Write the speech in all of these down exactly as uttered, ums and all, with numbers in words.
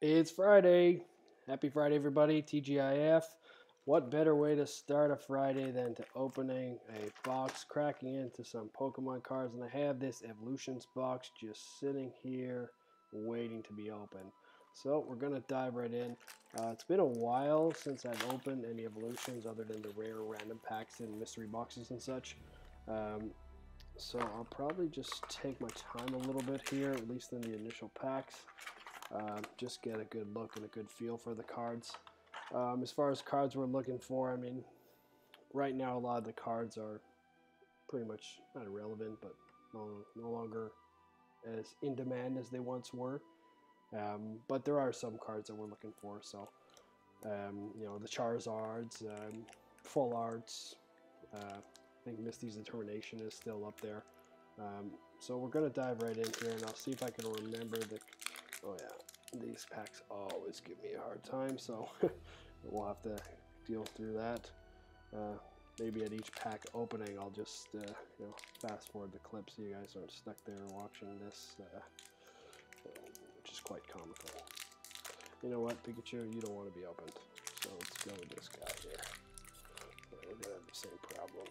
It's Friday. Happy Friday, everybody. T G I F. What better way to start a Friday than to opening a box, cracking into some Pokemon cards, and I have this Evolutions box just sitting here waiting to be opened. So we're going to dive right in. Uh, it's been a while since I've opened any Evolutions other than the rare random packs and mystery boxes and such. Um, so I'll probably just take my time a little bit here, at least in the initial packs. Uh, just get a good look and a good feel for the cards. Um, as far as cards we're looking for, I mean, right now a lot of the cards are pretty much not irrelevant, but no, no longer as in demand as they once were. Um, but there are some cards that we're looking for. So, um, you know, the Charizards, um, Full Arts. Uh, I think Misty's Determination is still up there. Um, so we're going to dive right in here, and I'll see if I can remember the... Oh yeah, these packs always give me a hard time, so we'll have to deal through that. Uh, maybe at each pack opening, I'll just uh, you know, fast forward the clip so you guys aren't stuck there watching this, uh, which is quite comical. You know what, Pikachu, you don't want to be opened, so let's go with this guy here. We're gonna have the same problem.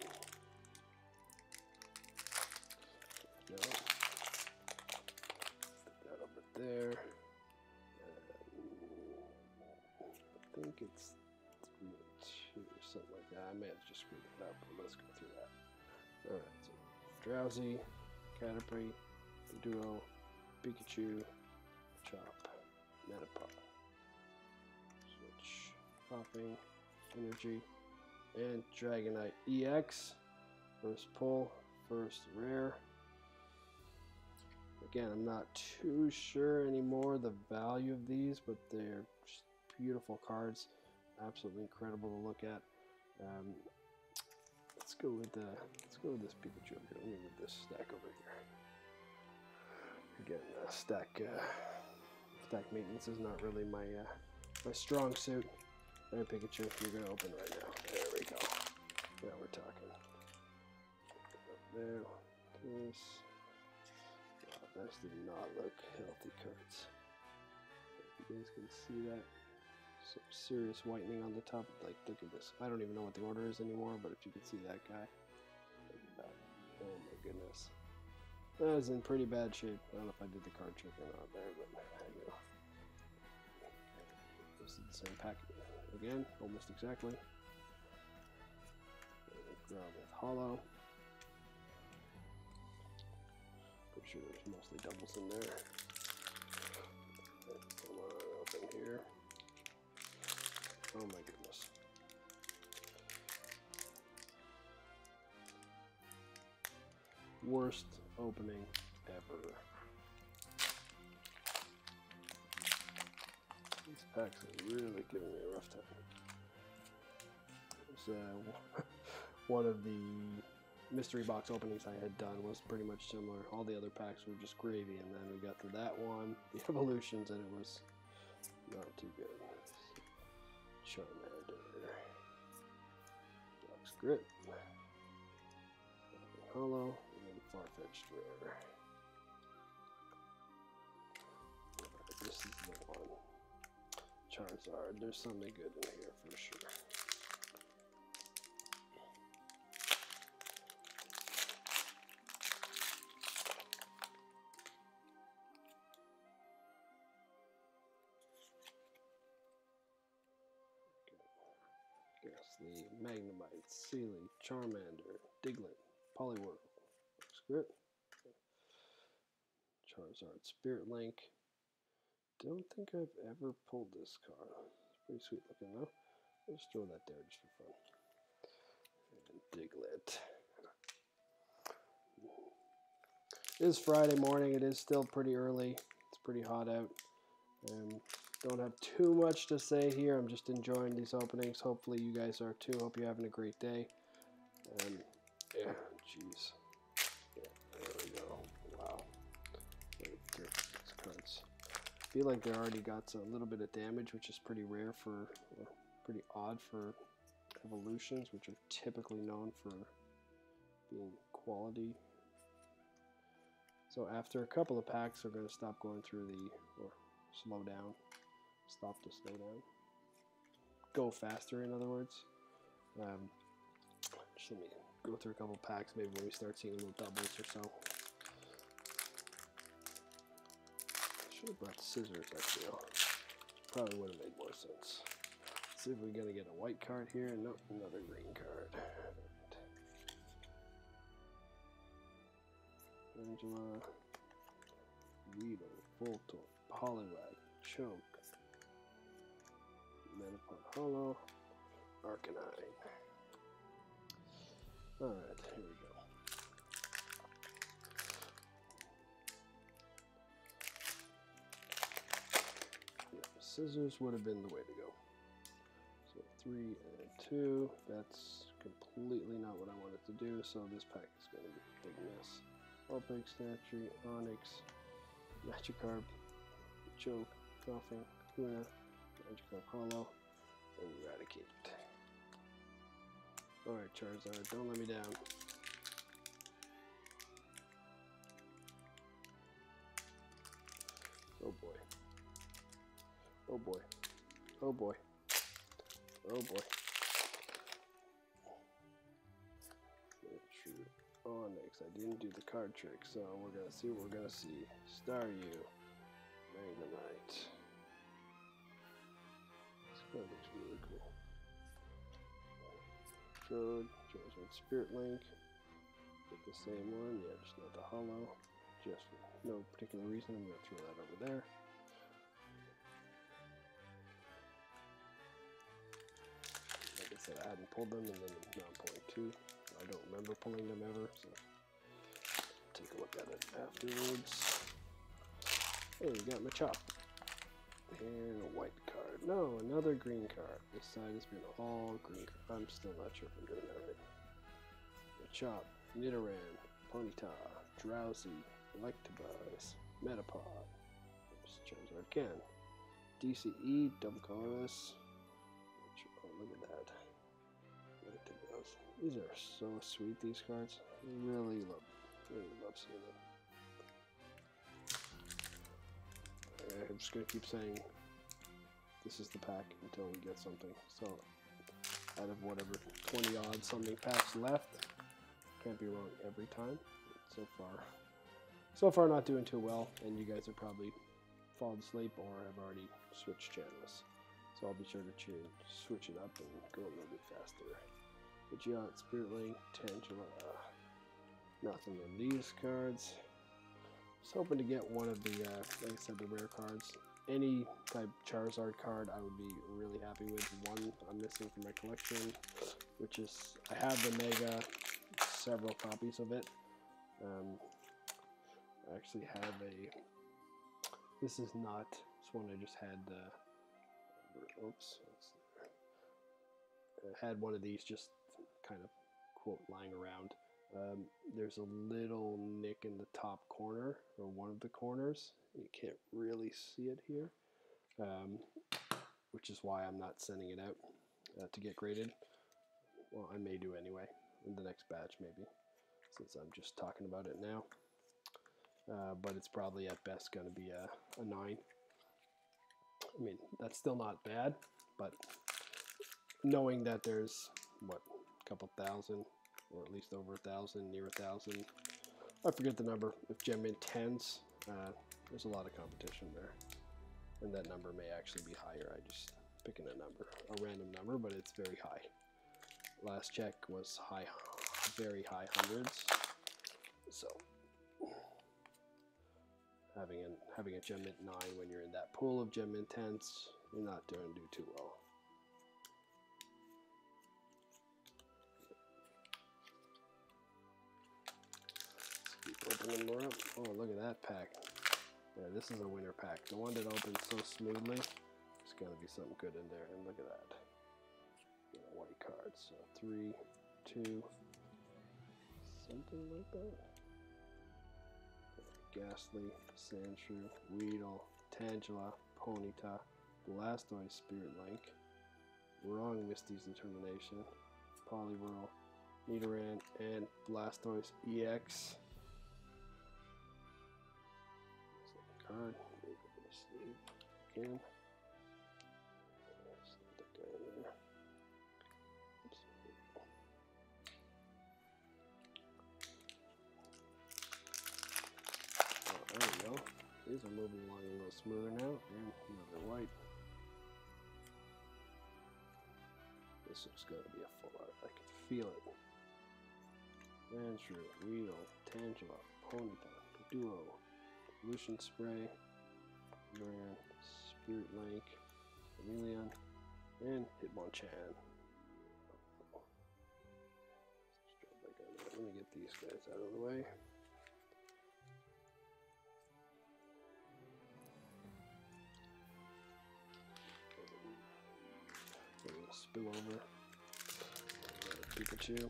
There we go. Stick that over there. I think it's three and two or something like that. I may have just screwed it up, but let's go through that. Alright, so Drowsy, Caterpie, Duo, Pikachu, Chop, Metapod, Switch, Popping, Energy, and Dragonite E X. First pull, first rare. Again, I'm not too sure anymore the value of these, but they're just beautiful cards, absolutely incredible to look at. Um, let's go with the let's go with this Pikachu over here. Let me move this stack over here. Again, uh, stack uh, stack maintenance is not really my uh, my strong suit. All right, Pikachu, you're gonna open right now. There we go. Now we're talking. There, this. Wow, those do not look healthy cards. If you guys can see that. Some serious whitening on the top. Like, look at this. I don't even know what the order is anymore, but if you can see that guy. Look at that. Oh my goodness. That is in pretty bad shape. I don't know if I did the card trick or not there, but I know. This is the same pack again, almost exactly. Grab with Hollow. Pretty sure there's mostly doubles in there. Come on, open here. Oh my goodness. Worst opening ever. These packs are really giving me a rough time. It was, uh, one of the mystery box openings I had done was pretty much similar. All the other packs were just gravy, and then we got to that one, the Evolutions, and it was not too good. Charmander, Box Grit, Hollow, and Farfetch'd Rare. Right, this is the one. Charizard, there's something good in here for sure. Ghastly, Magnemite, Sealy, Charmander, Diglett, Poliwhirl, Script, Charizard, Spirit Link. Don't think I've ever pulled this card. It's pretty sweet looking though. I'll just throw that there just for fun. And Diglett. It is Friday morning. It is still pretty early. It's pretty hot out. And don't have too much to say here. I'm just enjoying these openings. Hopefully you guys are too. Hope you're having a great day. And yeah, jeez. Yeah, there we go. Wow. thirty-six cards. I feel like they already got a little bit of damage, which is pretty rare for, or pretty odd for Evolutions, which are typically known for being quality. So after a couple of packs, we're going to stop going through the, or slow down. stop to slow down. Go faster, in other words. Um, just let me go through a couple packs, maybe when we start seeing little doubles or so. Should have brought scissors, I feel. Probably would have made more sense. Let's see if we're gonna get a white card here. Nope, another green card. Angela, Weedle, Voltor, Poliwag, Choke, Metapod Hollow, Arcanine. Alright, here we go. Yeah, scissors would have been the way to go. So three and two. That's completely not what I wanted to do, so this pack is going to be a big mess. Vulpix, Statue, Onyx, Magikarp, Choke, Coughing, Luna, Magikarp Hollow, and Eradicate. Alright, Charizard, don't let me down. Oh boy. Oh boy. Oh boy. Oh boy. True. Onyx, I didn't do the card trick, so we're gonna see what we're gonna see. Staryu, Magnemite. This card looks really cool. Trode, Charizard Spirit Link. Get the same one, yeah, just not the hollow. Just for no particular reason, I'm gonna throw that over there. Like I said, I hadn't pulled them, and then now I'm pulling two. I don't remember pulling them ever, so take a look at it afterwards. Hey, we got Machop. And a white card. No, another green card. This side has been all green. I'm still not sure if I'm doing that right. Machop, Nidoran, Ponyta, Drowsy, Electabuzz, Metapod. Oops, Charizard again. D C E, double colorless. Oh, look at that. Electabuzz. These are so sweet, these cards. I really love, really love seeing them. I'm just going to keep saying this is the pack until we get something. So, out of whatever twenty odd something packs left, can't be wrong every time. So far, so far not doing too well, and you guys are probably fallen asleep or have already switched channels. So I'll be sure to change, switch it up and go a little bit faster. Pidgeot, Spirit Link, Tangela, nothing in these cards. I was hoping to get one of the, uh, like I said, the rare cards. Any type Charizard card I would be really happy with. One I'm missing from my collection, which is, I have the Mega, several copies of it. Um, I actually have a, this is not, this one I just had, uh, oops, I had one of these just kind of, quote, lying around. Um, there's a little nick in the top corner, or one of the corners. You can't really see it here, um, which is why I'm not sending it out uh, to get graded. Well, I may do anyway, in the next batch maybe, since I'm just talking about it now. Uh, but it's probably at best going to be a, a nine. I mean, that's still not bad, but knowing that there's, what, a couple thousand, or at least over a thousand, near a thousand, I forget the number, if Gem Mint tens, uh, there's a lot of competition there, and that number may actually be higher. I just picking a number, a random number, but it's very high. Last check was high, very high hundreds, so having a, having a Gem Mint nine when you're in that pool of Gem Mint tens, you're not doing do too well. Opening more up. Oh, look at that pack. Yeah, this is a winner pack. The one that opens so smoothly, there's got to be something good in there. And look at that. You know, white cards. So three, two, something like that. Ghastly, Sandshrew, Weedle, Tangela, Ponyta, Blastoise, Spirit Link, Wrong Misty's Determination, Poliwhirl, Nidoran, and Blastoise E X. Card, sleeve again. moving along a little smoother now. And another white. This is going to be a full art. I can feel it. Andrew, Weedle, Tangela, Ponyta, Duo, Evolution Spray, Brand, Spirit Link, Chameleon, and Hitmonchan. Let me get these guys out of the way. A little spill over. Pikachu.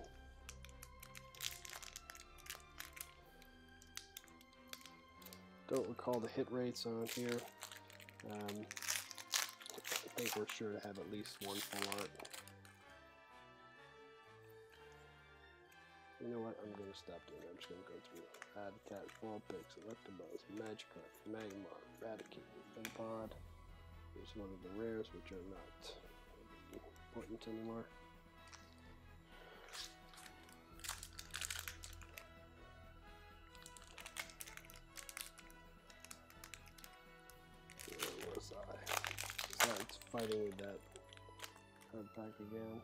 Don't recall the hit rates on here. Um, I think we're sure to have at least one full art. You know what? I'm going to stop doing that. I'm just going to go through Habitat, Vulpix, Electabuzz, Magikarp, Magmar, Raticate, Metapod. Here's one of the rares, which are not important anymore. Where was I? Besides fighting with that card pack again.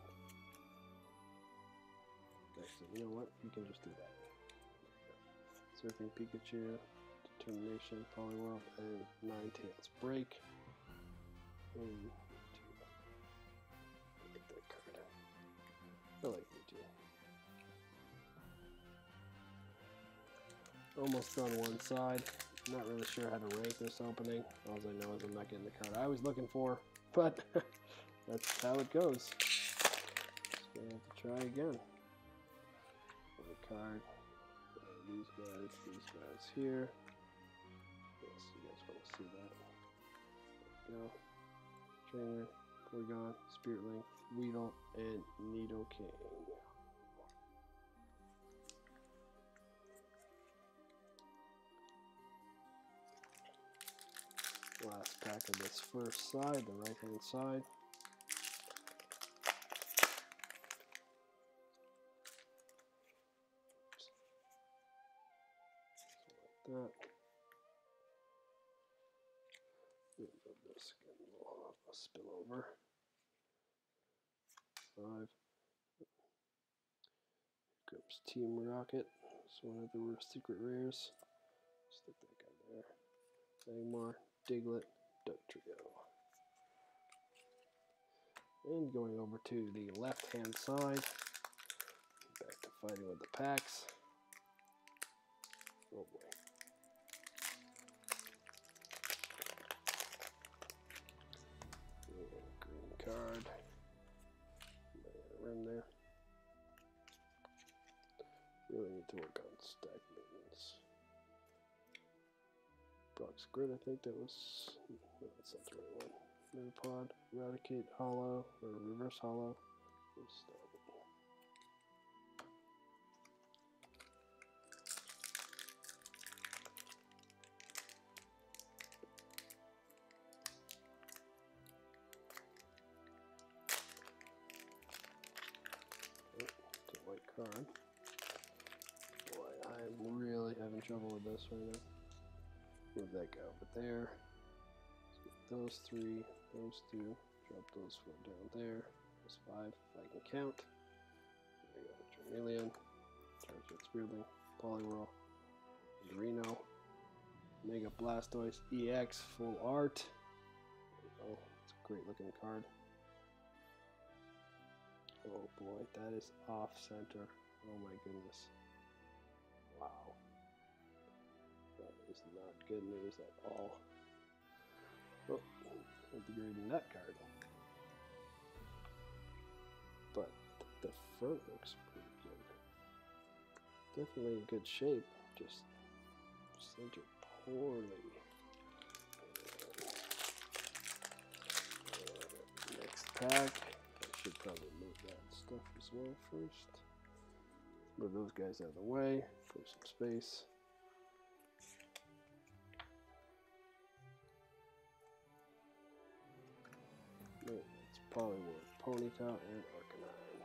You know what? You can just do that. Surfing Pikachu, Determination, Poliwhirl, and Ninetales. Break. And I like that card. I like Mewtwo. Almost on one side. Not really sure how to rank this opening. All I know is I'm not getting the card I was looking for, but that's how it goes. Just gonna have to try again. Card. Uh, these guys, these guys here. Yes, you guys want to see that. There we go. Trainer, Porygon, Spirit Link, Weedle, and Nidoking. Last pack of this first side, the right hand side. That. This again, we'll spill over. Five. Here comes Team Rocket. It's one of the secret rares. Stick that guy there. Magmar, Diglett, Dugtrio. And going over to the left hand side. Back to fighting with the packs. Oh boy. Green card. Rim there. Really need to work on stack maintenance. Brock's Grid, I think that was. No, that's not the right one. Metapod, Eradicate, Hollow, or Reverse Hollow. Stop it. Card. Boy, I'm really having trouble with this right now. Move that guy over there. Let's get those three, those two, drop those four down there. Those five, if I can count. There we go. Charmeleon, Charizard, Spearling, Poliwhirl, Reno, Mega Blastoise E X Full Art. Oh, it's a great looking card. Oh boy, that is off center. Oh my goodness. Wow. That is not good news at all. Oh, integrating that card. But the front looks pretty good. Definitely in good shape, just centered poorly. Uh, next pack. I should probably move that stuff as well first. Move those guys out of the way for some space. It's Poliwhirl, Ponyta, and Arcanine.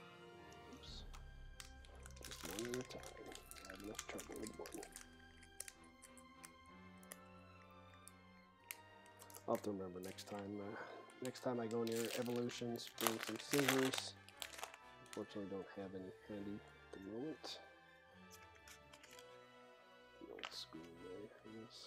Oops. Just one at a time. I have enough trouble with one. I'll have to remember next time. Uh, next time I go near Evolutions, bring some scissors. Unfortunately, don't have any handy at the moment. The old school way, I guess.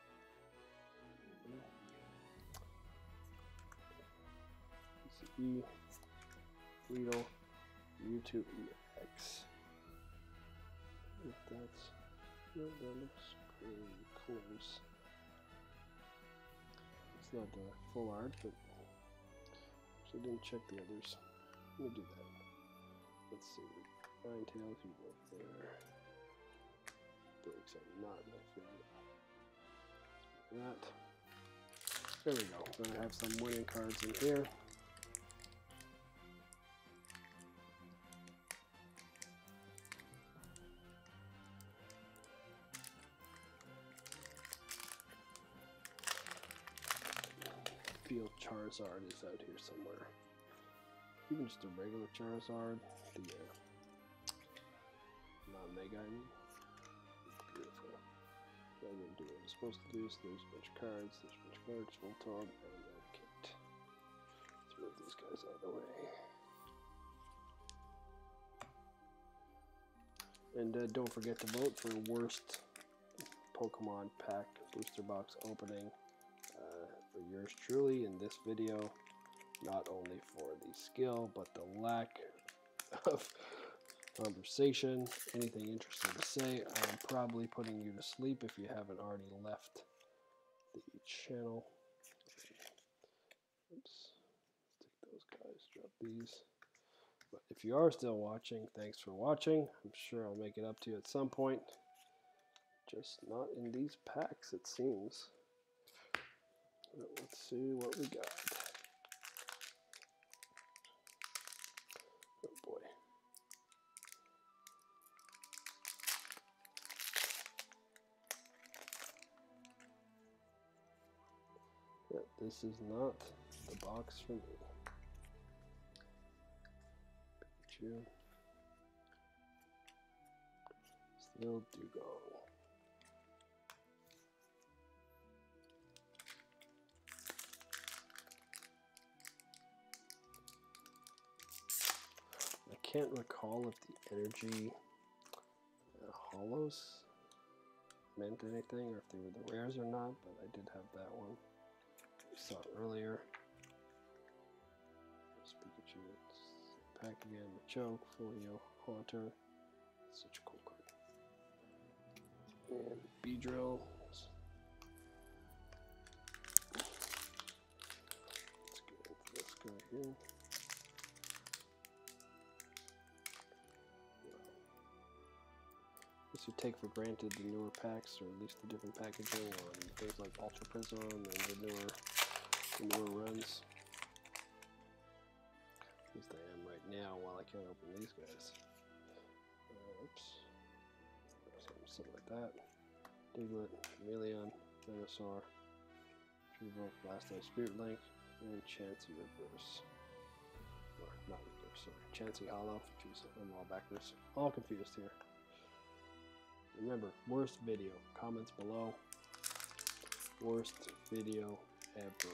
E, Weedle, YouTube E X. If that's, no, that looks pretty close. It's not the full art, but I didn't check the others. Let me do that. Let's see. Ninetales, you go up there. Breaks are not my favorite. That. There we go. Then I have some winning cards in here. Feel Charizard is out here somewhere. Even just a regular Charizard, the uh, non-mega, I mean. Beautiful. I'm gonna do what I'm supposed to do. So there's a bunch of cards, there's a bunch of cards, Voltorb, and a kit. Let's move these guys out of the way. And uh, don't forget to vote for worst Pokemon pack booster box opening. For yours truly in this video, not only for the skill but the lack of conversation, anything interesting to say. I'm probably putting you to sleep if you haven't already left the channel. Oops, stick those guys, drop these. But if you are still watching, thanks for watching. I'm sure I'll make it up to you at some point, just not in these packs it seems. Let's see what we got. Oh boy. Yeah, this is not the box for me. Pikachu. Still Dugong. I can't recall if the energy uh, hollows meant anything or if they were the rares or not, but I did have that one. We saw it earlier. There's Pikachu. It's pack again, Machoke, Folio, Haunter. Such a cool card. And Beedrill. Let's get into this guy here. You take for granted the newer packs, or at least the different packaging on things like Ultra Prism and the newer, the newer runs. At least I am right now while I can't open these guys. Uh, oops. Something, something like that. Diglett, Chameleon, Venusaur, Treevolk, Blastoise, Spirit Link, and Chansey Reverse. Or not Reverse, sorry. Chansey Hollow. Jeez, I'm all backwards. All confused here. Remember, worst video, comments below. Worst video ever.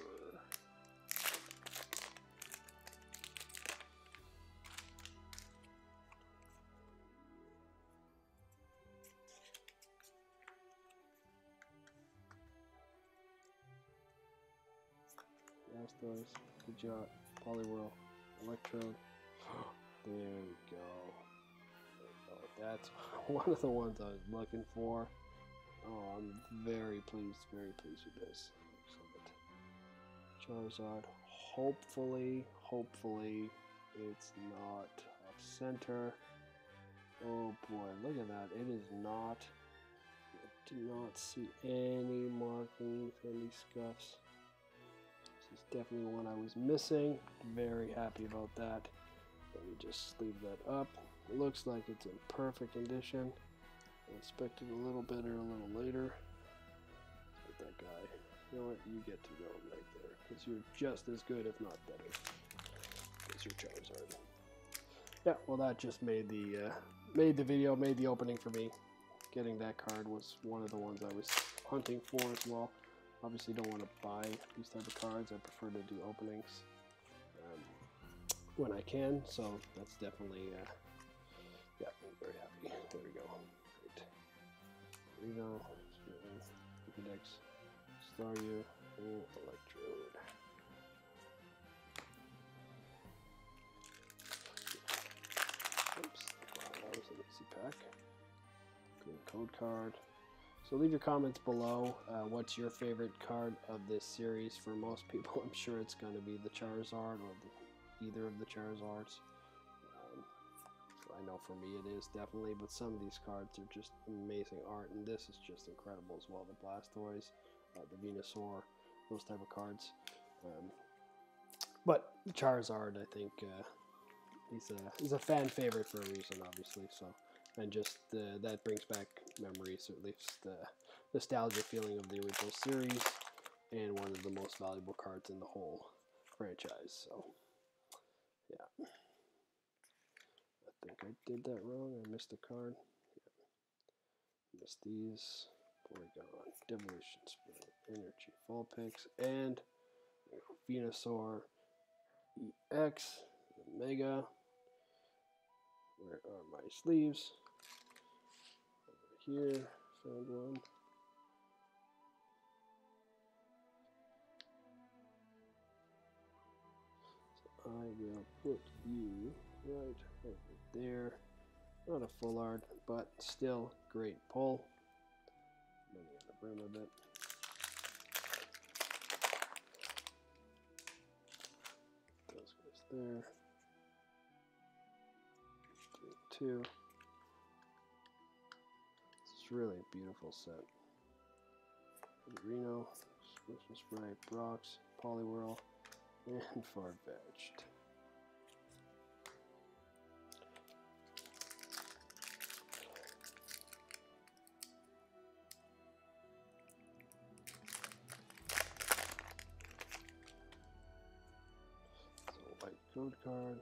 Blastoise, Pidgeot, Poliwhirl, Electrode. There we go. That's one of the ones I was looking for. Oh, I'm very pleased, very pleased with this. Excellent. Charizard. Hopefully, hopefully it's not off center. Oh boy, look at that. It is not. I do not see any markings, any scuffs. This is definitely one I was missing. Very happy about that. Let me just sleeve that up. It looks like it's in perfect condition. I expected a little better a little later. Let's get that guy. You know what? You get to go right there. Because you're just as good, if not better, as your Charizard. Yeah, well that just made the, uh, made the video, made the opening for me. Getting that card was one of the ones I was hunting for as well. obviously don't want to buy these type of cards. I prefer to do openings um, when I can, so that's definitely, uh, yeah, I'm very happy. There we go. Great. Reno, Pokedex, Staryu, and Electrode. Oops, wow, that was an easy pack. Green code card. So leave your comments below. Uh, what's your favorite card of this series? For most people, I'm sure it's going to be the Charizard or the, either of the Charizards. Um, so I know for me it is definitely, but some of these cards are just amazing art, and this is just incredible as well. The Blastoise, uh, the Venusaur, those type of cards. Um, but Charizard, I think, uh, he's a he's a fan favorite for a reason, obviously. So. And just uh, that brings back memories, or at least the nostalgia feeling of the original series, and one of the most valuable cards in the whole franchise. So, yeah. I think I did that wrong. I missed a card. Yeah. Missed these. Porygon, Devolution Spirit, Energy, Vulpix, and Venusaur E X, Mega. Where are my sleeves? Here, found one. So I will put you right over there. Not a full art, but still great pull. Maybe on the brim a bit. Those goes there. Three, two. It's really a beautiful set. Reno, Swift Spray, Brox, Poliwhirl, and Farfetch'd. So white code card.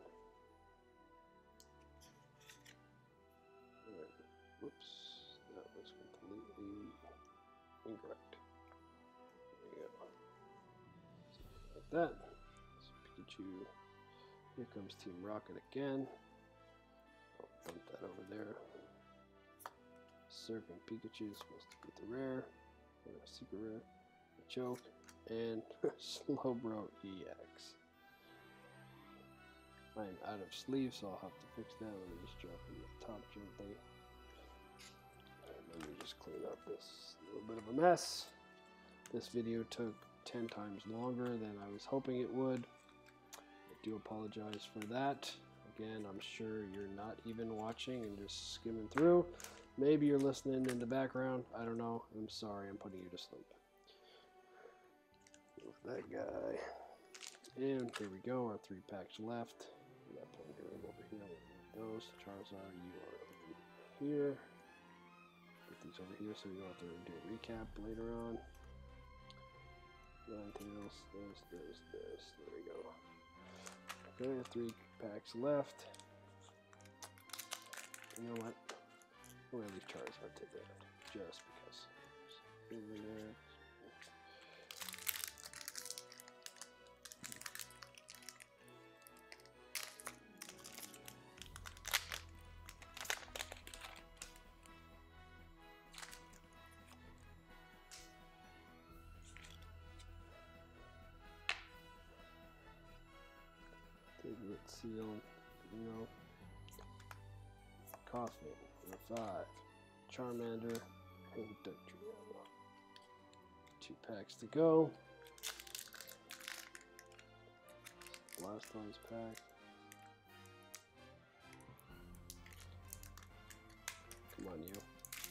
Right. Whoops, that was completely incorrect. There you go. Like that. So Pikachu. Here comes Team Rocket again. I'll dump that over there. Surfing Pikachu is supposed to be the rare, or a secret rare, a joke, and Slowbro E X. I'm out of sleeves, so I'll have to fix that. Let me just drop in the top gently. And let me just clean up this little bit of a mess. This video took ten times longer than I was hoping it would. I do apologize for that. Again, I'm sure you're not even watching and just skimming through. Maybe you're listening in the background. I don't know. I'm sorry. I'm putting you to sleep. Move that guy. And there we go. Our three packs left. That Pokemon over here. We'll those. Charizard, you are over here. Put these over here so you don't have to do a recap later on. Ninetales, this, this, this. There we go. Okay, three packs left. You know what? I'm going to leave Charizard to the end, just because. Over there. Tiglet, Seal, you know. Coughing, Revive, Charmander, and Dugtrio. Two packs to go. Blastoise pack. Come on, you.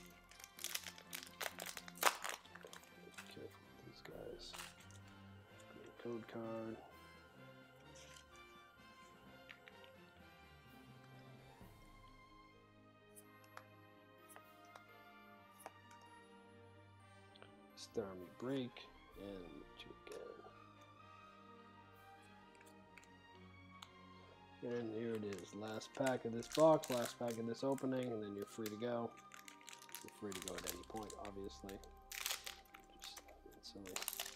Be careful with these guys. Green code card. Stormy Break, and two again. And here it is, last pack of this box, last pack of this opening, and then you're free to go. You're free to go at any point, obviously. Just silly.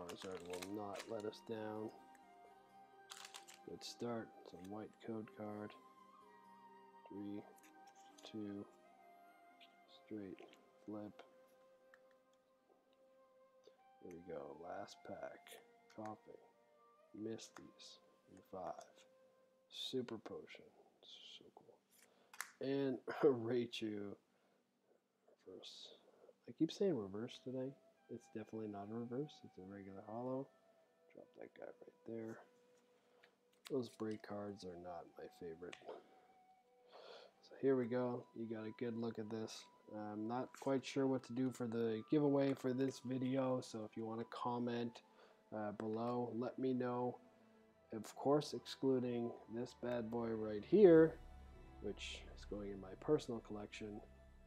Charizard will not let us down. Good start. Some white code card. Three, two, straight flip. There we go. Last pack. Coughing. Misties. And five. Super Potion. So cool. And Raichu. Reverse. I keep saying reverse today. It's definitely not a reverse. It's a regular holo. Drop that guy right there. Those break cards are not my favorite. So here we go. You got a good look at this. I'm not quite sure what to do for the giveaway for this video, so if you want to comment uh, below, let me know. Of course, excluding this bad boy right here, which is going in my personal collection.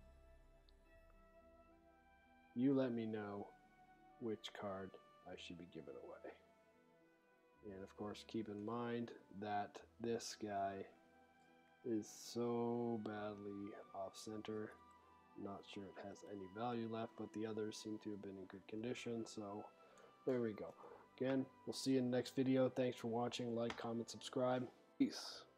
You let me know which card I should be giving away. And of course, keep in mind that this guy is so badly off center. Not sure it has any value left, but the others seem to have been in good condition. So there we go. Again, we'll see you in the next video. Thanks for watching. Like, comment, subscribe. Peace.